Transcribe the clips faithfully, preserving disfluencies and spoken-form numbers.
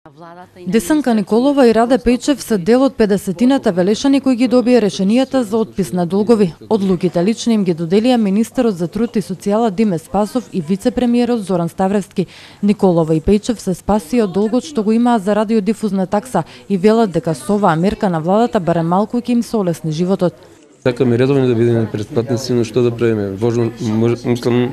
Десанка Николова и Раде Пејчев се дел од педесетината велешани кои ги добија решенијата за отпис на долгови. Одлуките лично им ги доделија министерот за труд и социјала Диме Спасов и вице-премиерот Зоран Ставревски. Николова и Пејчев се спасија од долгот што го имаа за радиодифузна такса и велат дека со оваа мерка на владата барем малку ќе им се олесни животот. Сакаме редовно да бидеме претплатници, но што да правиме? Важно, мислам,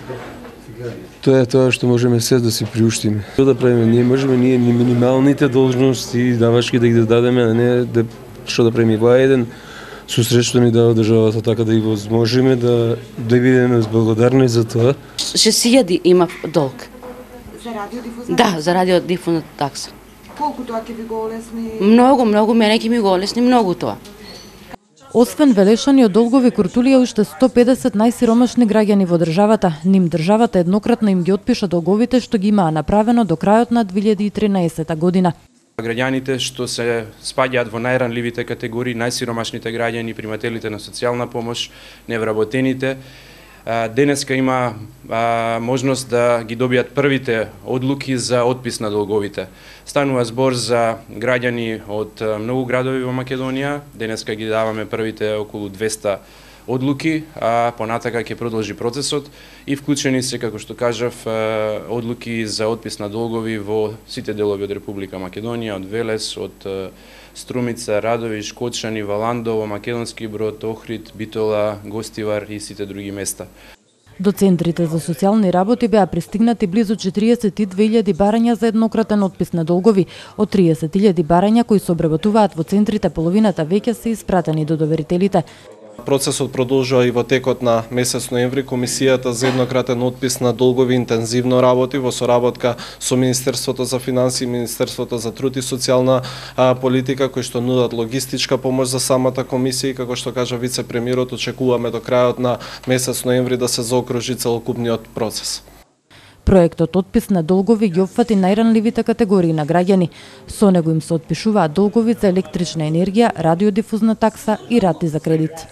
тоа е тоа што можеме се да си приуштиме. Што да правиме? Ние можеме ние минималните должности давачки да ги дадеме, а не да што да правиме. Тоа е еден сусрет што ни дава државата, така да и возможиме да да бидеме благодарни за тоа. шест илјади има долг. За радиодифузна? Да, за радиодифузна такса. Колку тоа ќе ви го олесни? Многу, многу, мене ќе ми го олесни многу тоа. Освен велешани од долгови куртулија уште сто педесет најсиромашни граѓани во државата. Ним државата еднократно им ги отпиша долговите што ги имаа направено до крајот на две илјади и тринаесета година. Граѓаните што се спаѓаат во најранливите категории, најсиромашните граѓани, примателите на социјална помош, невработените, денеска има а, можност да ги добијат првите одлуки за отпис на долговите. Станува збор за граѓани од многу градови во Македонија. Денеска ги даваме првите околу двеста одлуки, а понатака ќе продолжи процесот и вклучени се, како што кажав, одлуки за отпис на долгови во сите делови од Република Македонија, од Велес, од Струмица, Радови, Шкочани, Валандово, Македонски Брод, Охрид, Битола, Гостивар и сите други места. До центрите за социјални работи беа пристигнати близу четириесет и две илјади барања за еднократен отпис на долгови. Од триесет илјади барања кои се обработуваат во центрите, половината веќе се испратени до доверителите. Процесот продолжува и во текот на месец ноември. Комисијата за еднократен отпис на долгови интензивно работи во соработка со Министерството за финансии, Министерството за труд и социјална а, политика, кои што нудат логистичка помош за самата комисија и како што кажа вице-премиерот, очекуваме до крајот на месец ноември да се заокружи целокупниот процес. Проектот отпис на долгови ги опфати најранливите категории на граѓани. Со него им се отпишуваат долгови за електрична енергија, радиодифузна такса и рати за кредит.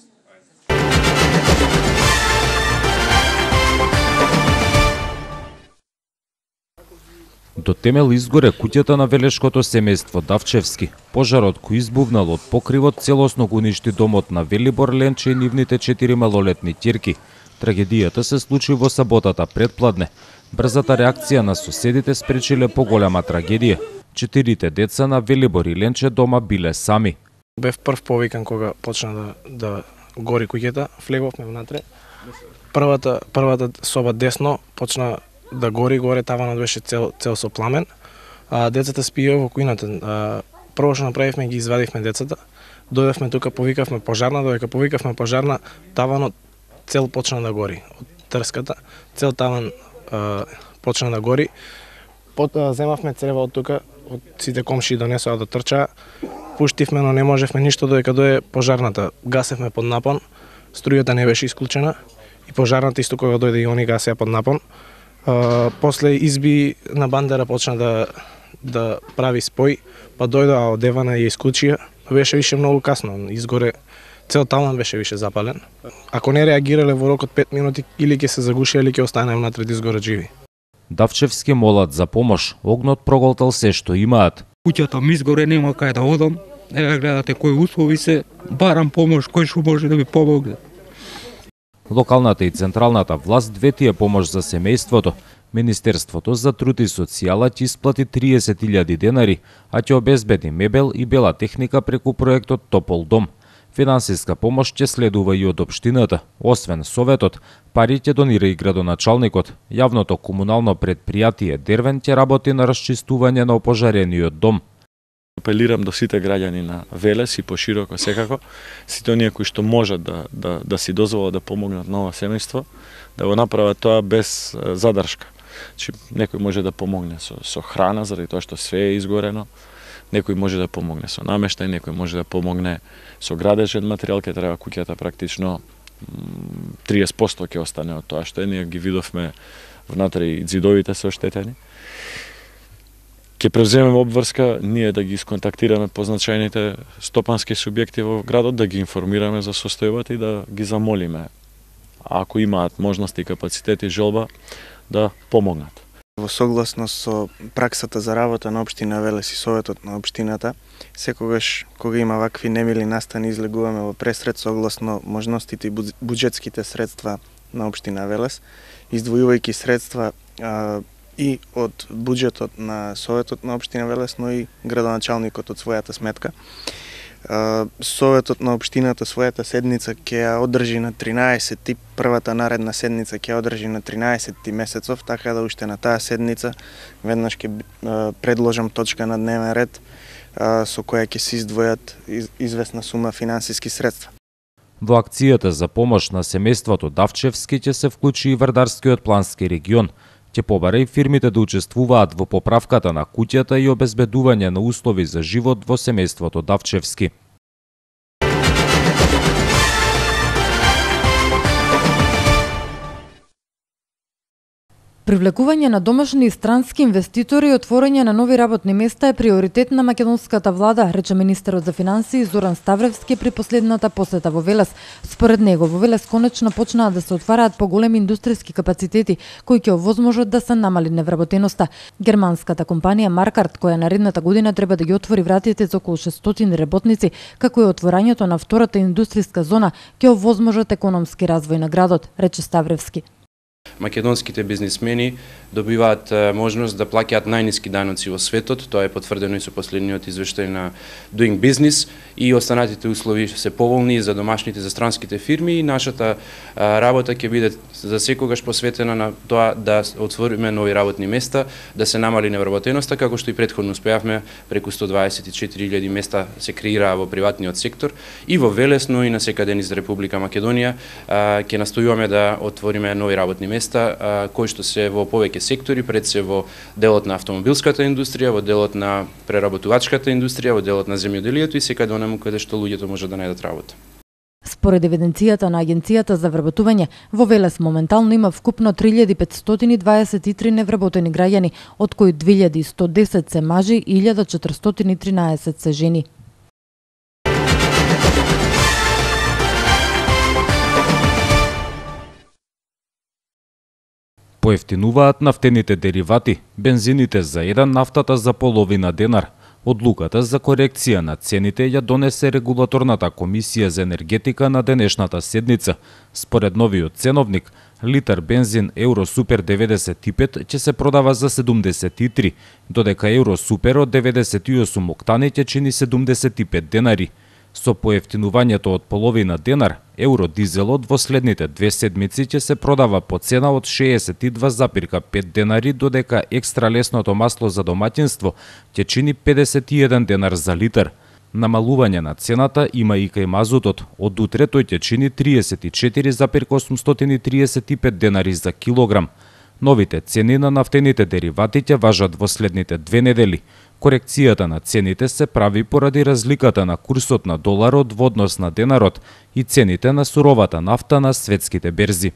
До темел изгоре куќата на велешкото семејство Давчевски. Пожарот кој избувнал од покривот целосно го уништи домот на Велибор Ленче и нивните четири малолетни ќерки. Трагедијата се случи во саботата предпладне. Брзата реакција на соседите спречиле поголема трагедија. Четирите деца на Велибор и Ленче дома биле сами. Бев прв повикан кога почна да, да гори куќата, влеговме внатре. Првата, првата соба десно почна да гори, горе таванот беше цел, цел со пламен. А, децата спиеа во кујната. А, прво што направивме, ги извадивме децата. Дојдевме тука, повикавме пожарна, додека повикавме пожарна, таванот цел почна да гори. Од трската, цел таван а, почна да гори. Потоа земавме црева од тука, од сите комшии донесоа да трчаа. Пуштивме, но не можевме ништо додека дое пожарната. Гасевме под напон, струјата не беше исклучена и пожарната исто кога дојде и они гасеа под напон. Uh, после изби на бандера почна да да прави спој, па дојдоа од Евана и ја исклучија. Беше више многу касно, изгоре цел таван беше више запален. Ако не реагирале во рок од пет минути, или ќе се загушија или ќе останеме внатре да изгорат живи. Давчевски молат за помош, огнот проголтал се што имаат. Куќата ми изгоре, нема кај да одам. Ева гледате кои услови се, барам помош, кој што може да ми помогне. Локалната и централната власт две тие помош за семејството. Министерството за труд и социјала ќе исплати триесет илјади денари, а ќе обезбеди мебел и бела техника преку проектот Топол дом. Финансиска помош ќе следува и од општината. Освен Советот, пари ќе донира и градоначалникот. Јавното комунално предпријатие Дервен ќе работи на расчистување на опожарениот дом. Апелирам до сите граѓани на Велес и пошироко секако, сите оние кои што можат да, да, да си дозволат да помогнат на ова семејство, да го направат тоа без задршка. Значи, некој може да помогне со, со храна, заради тоа што све е изгорено, некој може да помогне со намештај, некој може да помогне со градежен материјал, ке треба куќата практично триесет проценти ќе остане од тоа што е, ние ги видовме внатре и ѕидовите се оштетени. Ќе превземеме обврска, ние да ги исконтактираме позначајните стопански субјекти во градот, да ги информираме за состојбата и да ги замолиме, ако имаат можности, капацитети, желба, да помогнат. Во согласност со праксата за работа на општина Велес и Советот на општината, секогаш кога има вакви немили настани излегуваме во пресред согласно можностите и буџетските средства на општина Велес, издвојувајќи средства а, и од буџетот на Советот на општина Велес, но и градоначалникот од својата сметка. Советот на општината својата седница ќе ја одржи на тринаесети, првата наредна седница ќе ја одржи на тринаесети месецов, така да уште на таа седница веднаш ќе предложам точка на дневен ред со која ќе се издвојат известна сума финансиски средства. Во акцијата за помош на семејството Давчевски ќе се вклучи и Вардарскиот плански регион. Ќе побара и фирмите да учествуваат во поправката на куќата и обезбедување на услови за живот во семејството Давчевски. Привлекување на домашни и странски инвеститори и отворање на нови работни места е приоритет на македонската влада, рече министерот за финансии Зоран Ставревски при последната посета во Велес. Според него, во Велес конечно почнаа да се отвараат поголеми индустријски капацитети кои ќе овозможат да се намали невработеноста. Германската компанија Маркарт, која наредната година треба да ги отвори вратите за околу шестстотини работници, како и отворањето на втората индустријска зона, ќе овозможат економски развој на градот, рече Ставревски. Македонските бизнисмени добиваат можност да плаќаат најниски даноци во светот, тоа е потврдено и со последниот извештај на Doing Business, и останатите услови се поволни за домашните, за странските фирми, и нашата работа ќе биде за секогаш посветена на тоа да отвориме нови работни места, да се намали невработеноста, како што и претходно успеавме, преку сто дваесет и четири илјади места се креираа во приватниот сектор и во Велес, но и на секаде низ Република Македонија. Ќе настојуваме да отвориме нови работни места кои што се во повеќе сектори, пред се во делот на автомобилската индустрија, во делот на преработувачката индустрија, во делот на земјоделието и секаде онаму каде што луѓето можат да најдат работа. Според евиденцијата на Агенцијата за вработување, во Велес моментално има вкупно три илјади петстотини дваесет и три невработени граѓани, од кои две илјади и сто десет се мажи и илјада четиристотини и тринаесет се жени. Поевтинуваат нафтените деривати, бензините за еден, нафтата за половина денар. Одлуката за корекција на цените ја донесе регулаторната комисија за енергетика на денешната седница. Според новиот ценовник, литар бензин Евро Супер деветдесет и пет ќе се продава за седумдесет и три, додека Евро Супер од деветдесет и осум октани ќе чини седумдесет и пет денари. Со поевтинувањето од половина денар, евродизелот во следните две седмици ќе се продава по цена од шеесет и два зарез и пет денари, додека екстра лесното масло за домаќинство ќе чини педесет и еден денар за литар. Намалување на цената има и кај мазутот. Од утре тој ќе чини триесет и четири зарез осумстотини и триесет и пет денари за килограм. Новите цени на нафтените деривати ќе важат во следните две недели. Корекцијата на цените се прави поради разликата на курсот на доларот во однос на денарот и цените на суровата нафта на светските берзи.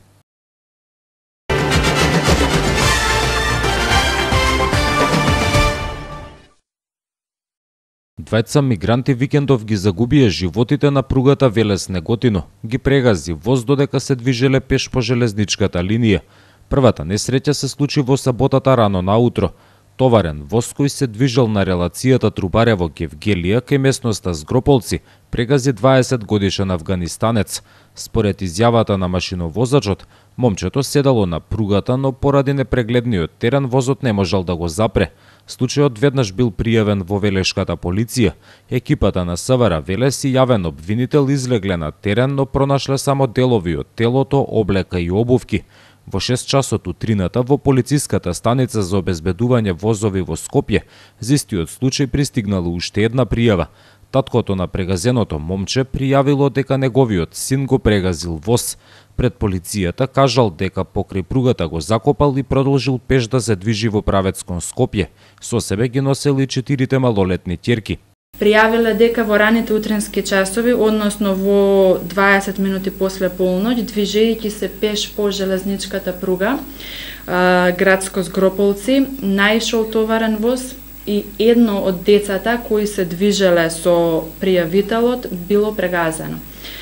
Двајца мигранти викендов ги загубија животите на пругата Велес-Неготино. Ги прегази воз додека се движеле пеш по железничката линија. Првата несреќа се случи во саботата рано наутро. Товарен воз кој се движел на релацијата Трубарево-Гевгелија кај местноста Згрополци прегази дваесет годишен афганистанец. Според изјавата на машиновозачот, момчето седало на пругата, но поради непрегледниот терен возот не можел да го запре. Случајот веднаш бил пријавен во велешката полиција. Екипата на СВР Велес и јавен обвинител излегле на терен, но пронашле само делови од телото, облека и обувки. Во шест часот утрината во полициската станица за обезбедување возови во Скопје за истиот случај пристигнала уште една пријава. Таткото на прегазеното момче пријавило дека неговиот син го прегазил воз. Пред полицијата кажал дека покрај пругата го закопал и продолжил пеш да се движи во правец кон Скопје. Со себе ги носели четирите малолетни ќерки. Пријавиле дека во раните утренски часови, односно во дваесет минути после полноќ, движејќи се пеш по железничката пруга, градско Згрополци, наишол товарен воз и едно од децата кои се движеле со пријавителот било прегазено.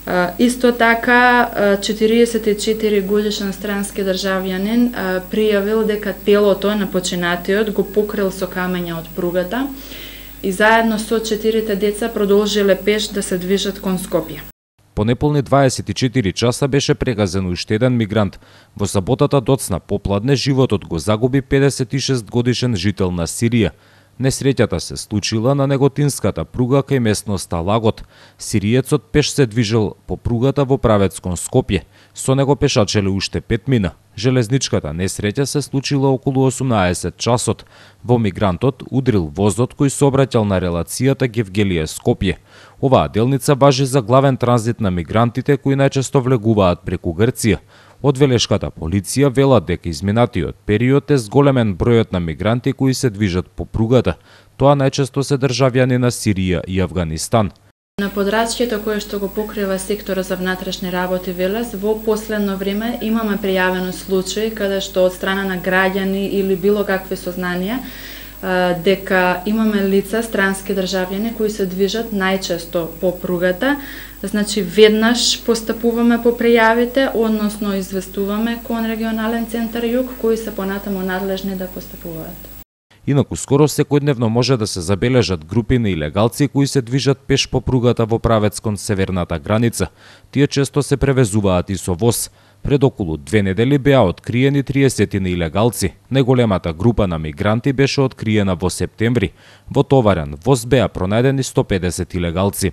Исто така, четириесет и четири годишен странски државјанин пријавил дека телото на починатиот го покрил со камења од пругата и заедно со четирите деца продолжиле пеш да се движат кон Скопје. По неполни дваесет и четири часа беше прегазен уште еден мигрант. Во саботата доцна попладне животот го загуби педесет и шест годишен жител на Сирија. Несреќата се случила на Неготинската пруга кај местноста Лагот. Сириецот пеш се движел по пругата во правец кон Скопје. Со него пешачеле уште пет мина. Железничката несреќа се случила околу осумнаесет часот. Во мигрантот удрил возот кој сообраќал на релацијата Гевгелие-Скопје. Оваа делница важи за главен транзит на мигрантите кои најчесто влегуваат преку Грција. Од велешката полиција велат дека изминатиот период е зголемен бројот на мигранти кои се движат по пругата. Тоа најчесто се државјани на Сирија и Авганистан. На подрачјето кое што го покрива секторот за внатрешни работи Велес, во последно време имаме пријавено случаи каде што од страна на граѓани или било какви сознанија дека имаме лица, странски државјани кои се движат најчесто по пругата. Значи веднаш постапуваме по пријавите, односно известуваме кон регионален центар Југ кои се понатаму надлежни да постапуваат. Инаку скоро секојдневно може да се забележат групи на илегалци кои се движат пеш по пругата во правец кон северната граница. Тие често се превезуваат и со воз. Пред околу две недели беа откриени триесет на илегалци. Најголемата група на мигранти беше откриена во септември. Во товарен воз беа пронајдени сто педесет илегалци.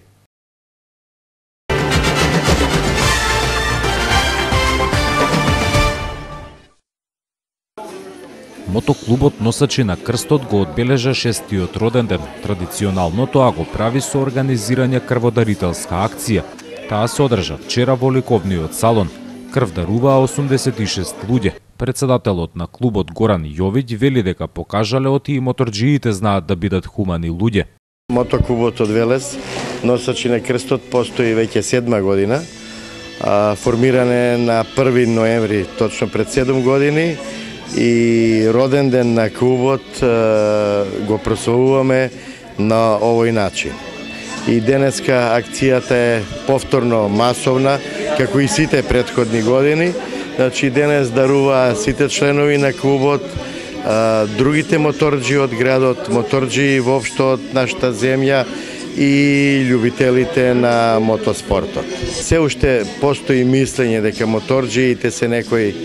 Мотоклубот Носачи на крстот го одбележа шестиот роден ден. Традиционално тоа го прави со организирање крводарителска акција. Таа се одржа вчера во ликовниот салон. Крв даруваа осумдесет и шест луѓе. Председателот на клубот Горан Јовиќ вели дека покажале оти и моторџиите знаат да бидат хумани луѓе. Мотоклубот од Велес Носачи на крстот постои веќе седма година. Формиран е на први ноември, точно пред седум години. И роден ден на клубот го прославуваме на овој начин. И денеска акцијата е повторно масовна, како и сите претходни години. Значи денес дарува сите членови на клубот, другите моторџи од градот, моторџи воопшто од нашата земја и љубителите на мотоспортот. Се уште постои мислење дека моторџиите се некои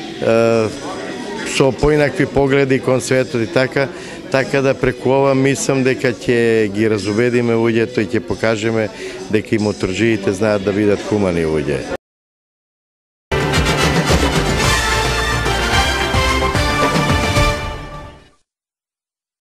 со поинакви погледи кон светот и така, така да преку ова мислам дека ќе ги разубедиме луѓето и ќе покажеме дека и моторџиите знаат да бидат хумани луѓе.